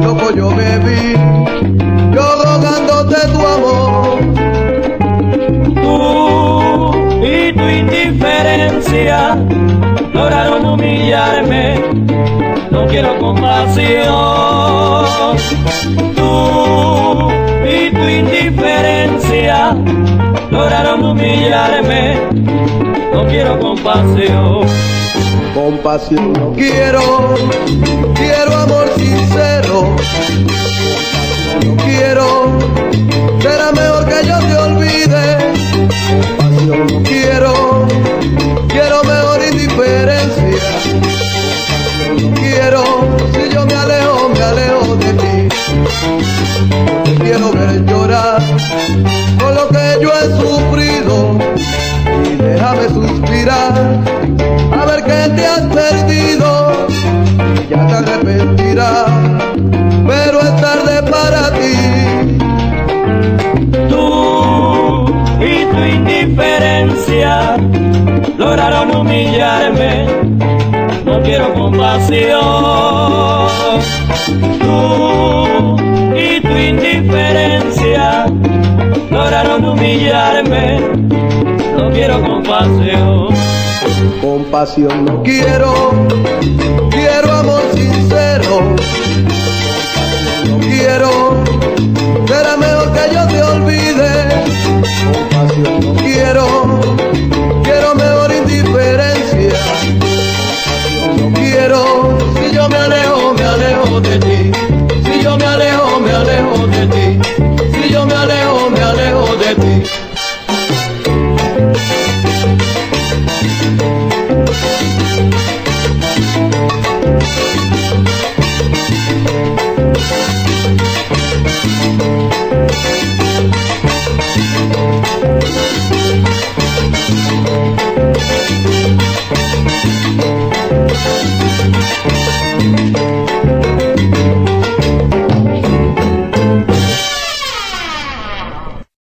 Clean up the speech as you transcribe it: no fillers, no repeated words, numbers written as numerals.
loco yo me vi, yo rogándote tu amor. Tú y tu indiferencia lograron humillarme, no quiero compasión. Tú y tu indiferencia lograron humillarme, no quiero compasión. Compasión no quiero, quiero amor sincero. No quiero, será mejor que yo te olvide. Compasión no quiero, quiero mejor indiferencia. No quiero, si yo me alejo de ti. No te quiero ver llorar por lo que yo he sufrido, y déjame suspirar a ver que te has perdido. Ya te arrepentirás, pero es tarde para ti. Tú y tu indiferencia lograron humillarme, no quiero compasión. Tú y tu indiferencia lograron humillarme, no quiero compasión. Compasión no quiero, quiero amor sincero. No quiero, será mejor que yo te olvide. Compasión no quiero, quiero mejor indiferencia. No quiero, si yo me alejo de ti. Si yo me alejo de ti. Si yo me alejo de ti.